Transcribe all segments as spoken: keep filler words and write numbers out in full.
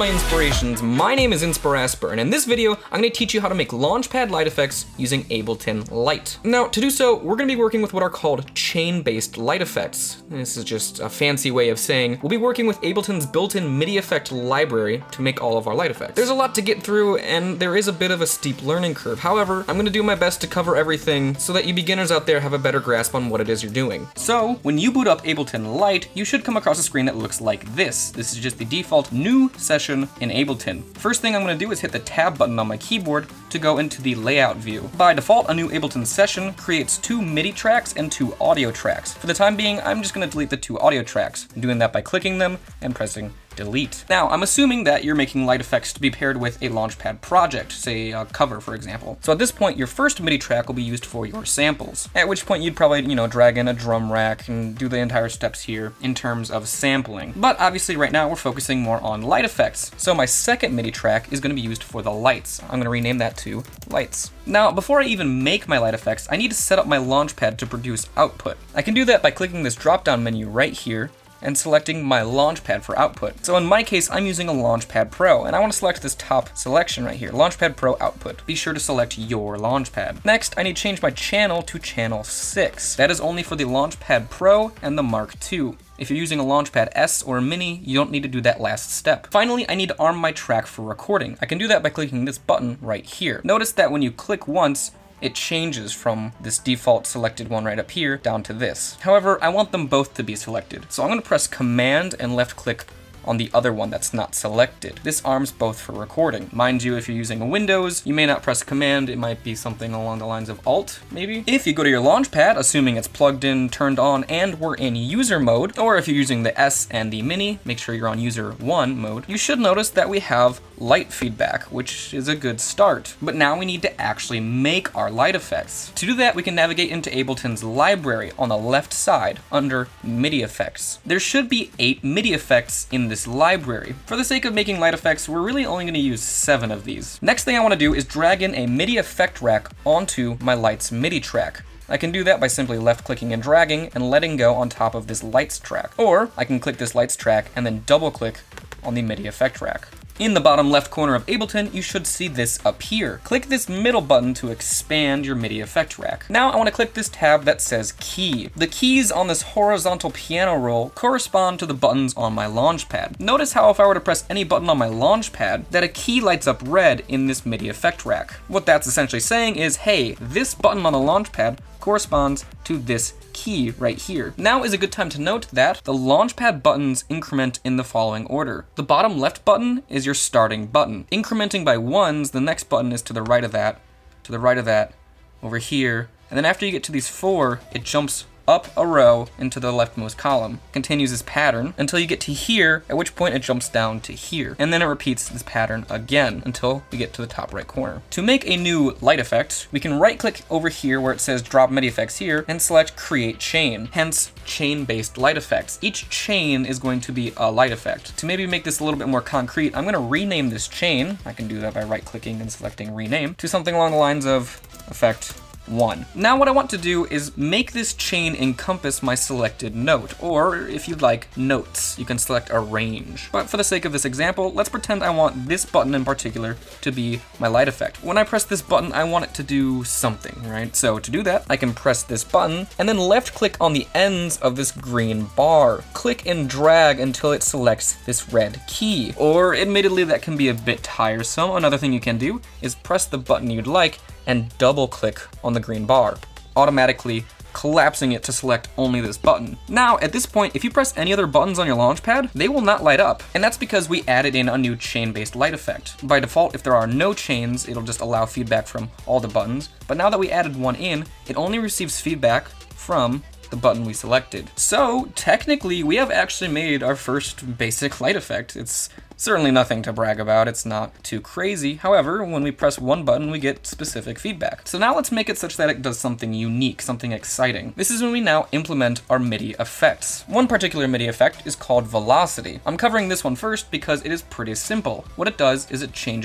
my inspirations. My name is Inspirasper, and in this video, I'm gonna teach you how to make Launchpad Light Effects using Ableton Lite. Now, to do so, we're gonna be working with what are called chain-based light effects. This is just a fancy way of saying we'll be working with Ableton's built-in MIDI effect library to make all of our light effects. There's a lot to get through, and there is a bit of a steep learning curve. However, I'm gonna do my best to cover everything so that you beginners out there have a better grasp on what it is you're doing. So, when you boot up Ableton Lite, you should come across a screen that looks like this. This is just the default new session in Ableton. First thing I'm gonna do is hit the tab button on my keyboard to go into the layout view. By default, a new Ableton session creates two MIDI tracks and two audio tracks. For the time being, I'm just gonna delete the two audio tracks. I'm doing that by clicking them and pressing delete. Now, I'm assuming that you're making light effects to be paired with a Launchpad project, say a cover, for example. So at this point, your first MIDI track will be used for your samples, at which point you'd probably, you know, drag in a drum rack and do the entire steps here in terms of sampling. But obviously right now we're focusing more on light effects. So my second MIDI track is gonna be used for the lights. I'm gonna rename that to lights. Now, before I even make my light effects, I need to set up my Launchpad to produce output. I can do that by clicking this drop-down menu right here and selecting my Launchpad for output. So in my case, I'm using a Launchpad Pro, and I want to select this top selection right here, Launchpad Pro Output. Be sure to select your Launchpad. Next, I need to change my channel to channel six. That is only for the Launchpad Pro and the Mark two. If you're using a Launchpad S or a Mini, you don't need to do that last step. Finally, I need to arm my track for recording. I can do that by clicking this button right here. Notice that when you click once, it changes from this default selected one right up here down to this. However, I want them both to be selected. So I'm gonna press Command and left click on the other one that's not selected. This arms both for recording. Mind you, if you're using a Windows, you may not press Command, it might be something along the lines of Alt, maybe. If you go to your Launchpad, assuming it's plugged in, turned on, and we're in user mode, or if you're using the S and the Mini, make sure you're on user one mode, you should notice that we have light feedback, which is a good start. But now we need to actually make our light effects. To do that, we can navigate into Ableton's library on the left side under MIDI effects. There should be eight MIDI effects in this library. For the sake of making light effects, we're really only going to use seven of these. Next thing I want to do is drag in a MIDI effect rack onto my lights MIDI track. I can do that by simply left clicking and dragging and letting go on top of this lights track. Or I can click this lights track and then double click on the MIDI effect rack. In the bottom left corner of Ableton, you should see this appear. Click this middle button to expand your MIDI effect rack. Now I want to click this tab that says Key. The keys on this horizontal piano roll correspond to the buttons on my Launchpad. Notice how if I were to press any button on my Launchpad, that a key lights up red in this MIDI effect rack. What that's essentially saying is, hey, this button on the Launchpad corresponds to this key right here. Now is a good time to note that the Launchpad buttons increment in the following order. The bottom left button is your starting button. Incrementing by ones, the next button is to the right of that, to the right of that, over here, and then after you get to these four, it jumps up a row into the leftmost column. Continues this pattern until you get to here, at which point it jumps down to here. And then it repeats this pattern again until we get to the top right corner. To make a new light effect, we can right click over here where it says drop MIDI effects here and select create chain, hence chain-based light effects. Each chain is going to be a light effect. To maybe make this a little bit more concrete, I'm gonna rename this chain. I can do that by right clicking and selecting rename to something along the lines of effect one. Now what I want to do is make this chain encompass my selected note, or if you'd like, notes. You can select a range. But for the sake of this example, let's pretend I want this button in particular to be my light effect. When I press this button, I want it to do something, right? So to do that, I can press this button and then left click on the ends of this green bar. Click and drag until it selects this red key. Or admittedly, that can be a bit tiresome. Another thing you can do is press the button you'd like and double click on the green bar, automatically collapsing it to select only this button. Now, at this point, if you press any other buttons on your Launchpad, they will not light up. And that's because we added in a new chain-based light effect. By default, if there are no chains, it'll just allow feedback from all the buttons. But now that we added one in, it only receives feedback from the button we selected. So technically, we have actually made our first basic light effect. It's certainly nothing to brag about, it's not too crazy. However, when we press one button, we get specific feedback. So now let's make it such that it does something unique, something exciting. This is when we now implement our MIDI effects. One particular MIDI effect is called velocity. I'm covering this one first because it is pretty simple. What it does is it changes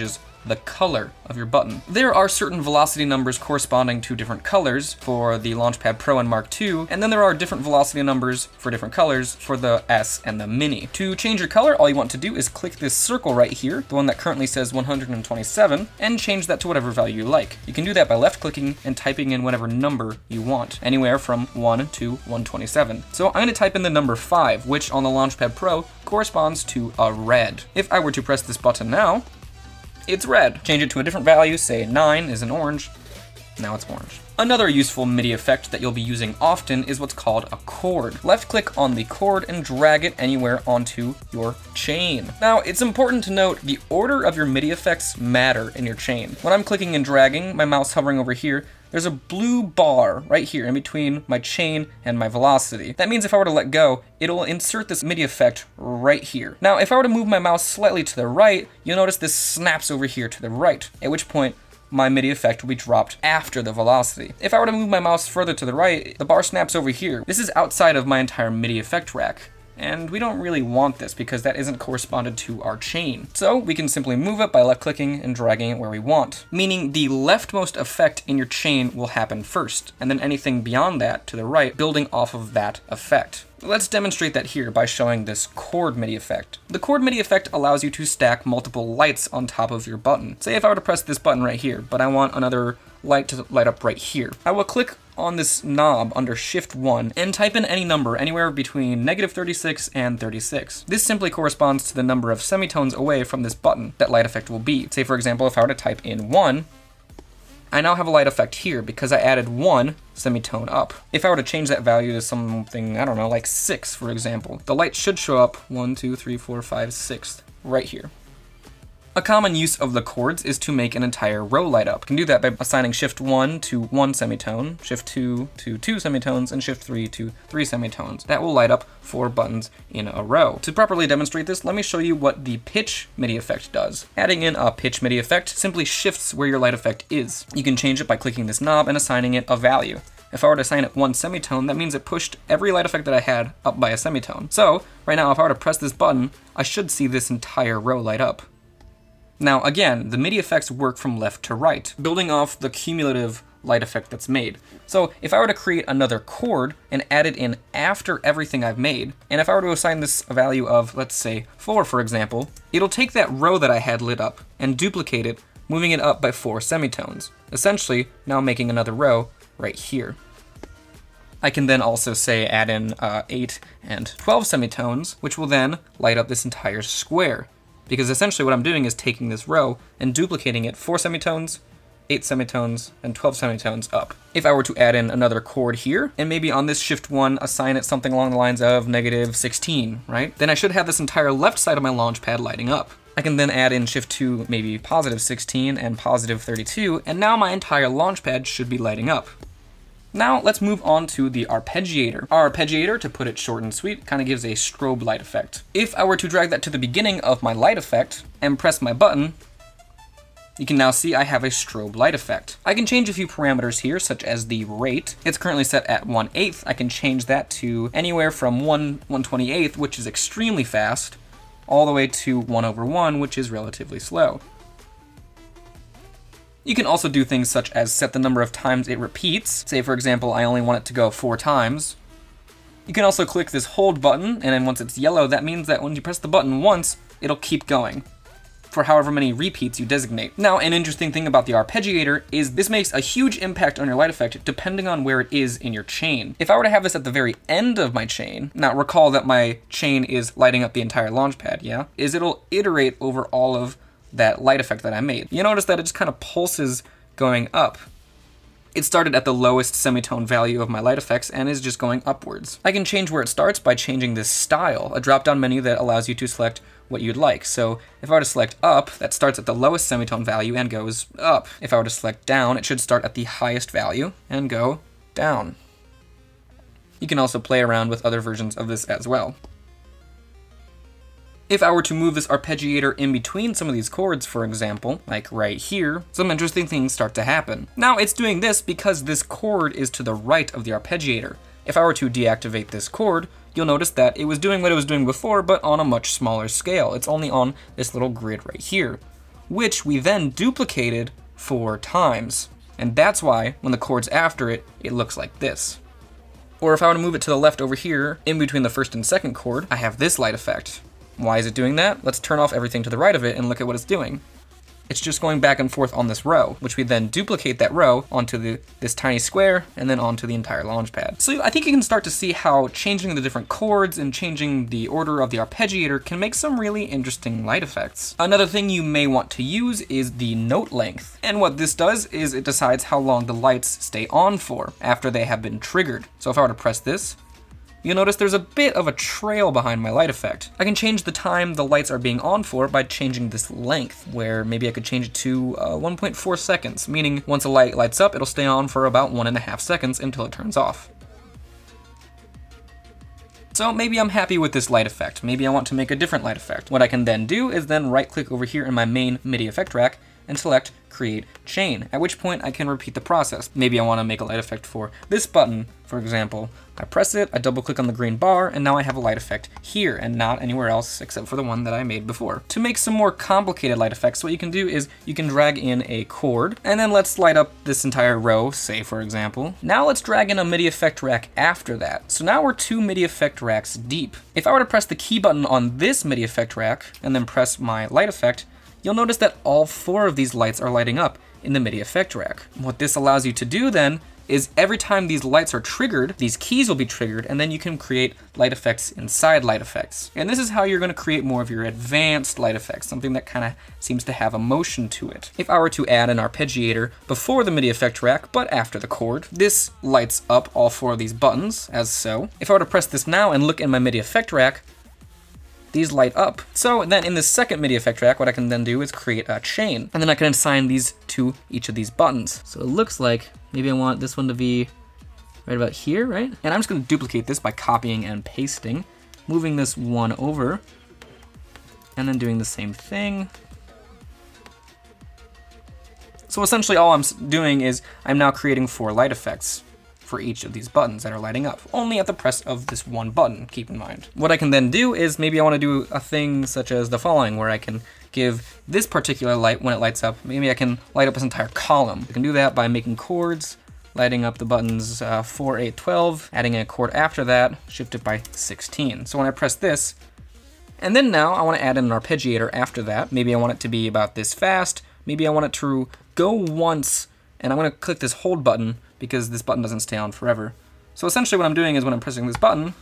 the color of your button. There are certain velocity numbers corresponding to different colors for the Launchpad Pro and Mark two, and then there are different velocity numbers for different colors for the S and the Mini. To change your color, all you want to do is click this circle right here, the one that currently says one hundred twenty-seven, and change that to whatever value you like. You can do that by left-clicking and typing in whatever number you want, anywhere from one to one twenty-seven. So I'm going to type in the number five, which on the Launchpad Pro corresponds to a red. If I were to press this button now, it's red. Change it to a different value, say nine is an orange, now it's orange. Another useful MIDI effect that you'll be using often is what's called a chord. Left click on the chord and drag it anywhere onto your chain. Now, it's important to note the order of your MIDI effects matter in your chain. When I'm clicking and dragging, my mouse hovering over here, there's a blue bar right here in between my chain and my velocity. That means if I were to let go, it'll insert this MIDI effect right here. Now, if I were to move my mouse slightly to the right, you'll notice this snaps over here to the right, at which point my MIDI effect will be dropped after the velocity. If I were to move my mouse further to the right, the bar snaps over here. This is outside of my entire MIDI effect rack. And we don't really want this because that isn't corresponded to our chain. So we can simply move it by left clicking and dragging it where we want, meaning the leftmost effect in your chain will happen first, and then anything beyond that to the right building off of that effect. Let's demonstrate that here by showing this chord MIDI effect. The chord MIDI effect allows you to stack multiple lights on top of your button. Say if I were to press this button right here, but I want another light to light up right here. I will click on this knob under shift one and type in any number anywhere between negative thirty-six and thirty-six. This simply corresponds to the number of semitones away from this button that light effect will be. Say for example, if I were to type in one, I now have a light effect here because I added one semitone up. If I were to change that value to something, I don't know, like six, for example, the light should show up one, two, three, four, five, six, right here. A common use of the chords is to make an entire row light up. You can do that by assigning shift one to one semitone, shift two to two semitones, and shift three to three semitones. That will light up four buttons in a row. To properly demonstrate this, let me show you what the pitch MIDI effect does. Adding in a pitch MIDI effect simply shifts where your light effect is. You can change it by clicking this knob and assigning it a value. If I were to assign it one semitone, that means it pushed every light effect that I had up by a semitone. So, right now, if I were to press this button, I should see this entire row light up. Now again, the MIDI effects work from left to right, building off the cumulative light effect that's made. So if I were to create another chord and add it in after everything I've made, and if I were to assign this a value of, let's say, four for example, it'll take that row that I had lit up and duplicate it, moving it up by four semitones, essentially now making another row right here. I can then also say add in uh, eight and twelve semitones, which will then light up this entire square. Because essentially what I'm doing is taking this row and duplicating it four semitones, eight semitones, and twelve semitones up. If I were to add in another chord here, and maybe on this shift one assign it something along the lines of negative sixteen, right? Then I should have this entire left side of my Launchpad lighting up. I can then add in shift two, maybe positive sixteen and positive thirty-two, and now my entire Launchpad should be lighting up. Now let's move on to the Arpeggiator. Our Arpeggiator, to put it short and sweet, kind of gives a strobe light effect. If I were to drag that to the beginning of my light effect and press my button, you can now see I have a strobe light effect. I can change a few parameters here, such as the rate. It's currently set at one eighth. I can change that to anywhere from one one twenty-eighth, which is extremely fast, all the way to one over one, which is relatively slow. You can also do things such as set the number of times it repeats. Say, for example, I only want it to go four times. You can also click this hold button, and then once it's yellow, that means that when you press the button once, it'll keep going for however many repeats you designate. Now, an interesting thing about the Arpeggiator is this makes a huge impact on your light effect depending on where it is in your chain. If I were to have this at the very end of my chain, now recall that my chain is lighting up the entire Launchpad, yeah? Is it'll iterate over all of that light effect that I made. You notice that it just kind of pulses going up. It started at the lowest semitone value of my light effects and is just going upwards. I can change where it starts by changing this style, a drop-down menu that allows you to select what you'd like. So if I were to select up, that starts at the lowest semitone value and goes up. If I were to select down, it should start at the highest value and go down. You can also play around with other versions of this as well. If I were to move this Arpeggiator in between some of these chords, for example, like right here, some interesting things start to happen. Now, it's doing this because this chord is to the right of the Arpeggiator. If I were to deactivate this chord, you'll notice that it was doing what it was doing before, but on a much smaller scale. It's only on this little grid right here. which we then duplicated four times. And that's why, when the chord's after it, it looks like this. Or if I were to move it to the left over here, in between the first and second chord, I have this light effect. Why is it doing that? Let's turn off everything to the right of it and look at what it's doing. It's just going back and forth on this row, which we then duplicate that row onto the, this tiny square and then onto the entire Launchpad. So I think you can start to see how changing the different chords and changing the order of the arpeggiator can make some really interesting light effects. Another thing you may want to use is the note length. And what this does is it decides how long the lights stay on for after they have been triggered. So if I were to press this, you'll notice there's a bit of a trail behind my light effect. I can change the time the lights are being on for by changing this length, where maybe I could change it to uh, one point four seconds, meaning once a light lights up, it'll stay on for about one and a half seconds until it turns off. So maybe I'm happy with this light effect. Maybe I want to make a different light effect. What I can then do is then right click over here in my main MIDI effect rack and select Create Chain, at which point I can repeat the process. Maybe I want to make a light effect for this button, for example. I press it, I double click on the green bar, and now I have a light effect here and not anywhere else except for the one that I made before. To make some more complicated light effects, what you can do is you can drag in a chord, and then let's light up this entire row, say for example. Now let's drag in a MIDI effect rack after that. So now we're two MIDI effect racks deep. If I were to press the key button on this MIDI effect rack and then press my light effect, you'll notice that all four of these lights are lighting up in the MIDI effect rack. What this allows you to do then is every time these lights are triggered, these keys will be triggered, and then you can create light effects inside light effects. And this is how you're gonna create more of your advanced light effects, something that kind of seems to have a motion to it. If I were to add an arpeggiator before the MIDI effect rack, but after the chord, this lights up all four of these buttons, as so. If I were to press this now and look in my MIDI effect rack, these light up. So then in the second MIDI effect track, what I can then do is create a chain, and then I can assign these to each of these buttons. So it looks like maybe I want this one to be right about here, right? And I'm just gonna duplicate this by copying and pasting, moving this one over, and then doing the same thing. So essentially all I'm doing is I'm now creating four light effects for each of these buttons that are lighting up, only at the press of this one button, keep in mind. What I can then do is maybe I want to do a thing such as the following, where I can give this particular light, when it lights up, maybe I can light up this entire column. I can do that by making chords, lighting up the buttons uh, four, eight, twelve, adding a chord after that, shift it by sixteen. So when I press this, and then now I want to add in an arpeggiator after that. Maybe I want it to be about this fast, maybe I want it to go once, and I'm going to click this hold button because this button doesn't stay on forever. So essentially what I'm doing is when I'm pressing this button,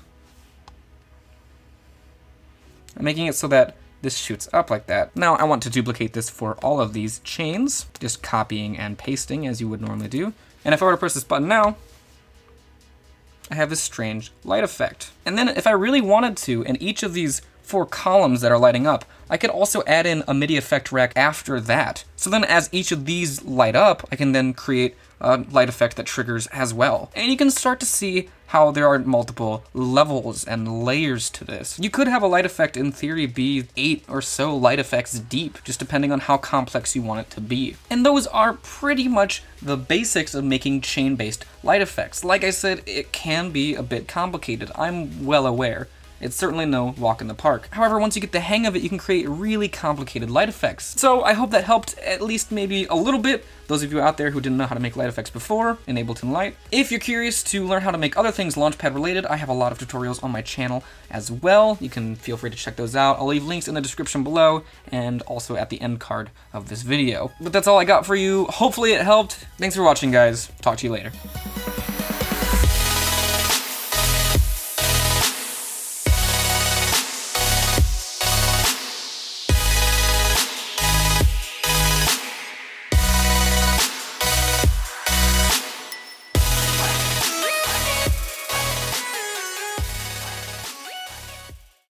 I'm making it so that this shoots up like that. Now I want to duplicate this for all of these chains, just copying and pasting as you would normally do. And if I were to press this button now, I have this strange light effect. And then if I really wanted to, in each of these four columns that are lighting up, I could also add in a MIDI effect rack after that. So then as each of these light up, I can then create a light effect that triggers as well. And you can start to see how there are multiple levels and layers to this. You could have a light effect in theory be eight or so light effects deep, just depending on how complex you want it to be. And those are pretty much the basics of making chain-based light effects. Like I said, it can be a bit complicated, I'm well aware. It's certainly no walk in the park. However, once you get the hang of it, you can create really complicated light effects. So I hope that helped at least maybe a little bit those of you out there who didn't know how to make light effects before in Ableton Lite. If you're curious to learn how to make other things Launchpad related, I have a lot of tutorials on my channel as well. You can feel free to check those out. I'll leave links in the description below and also at the end card of this video. But that's all I got for you. Hopefully it helped. Thanks for watching, guys. Talk to you later.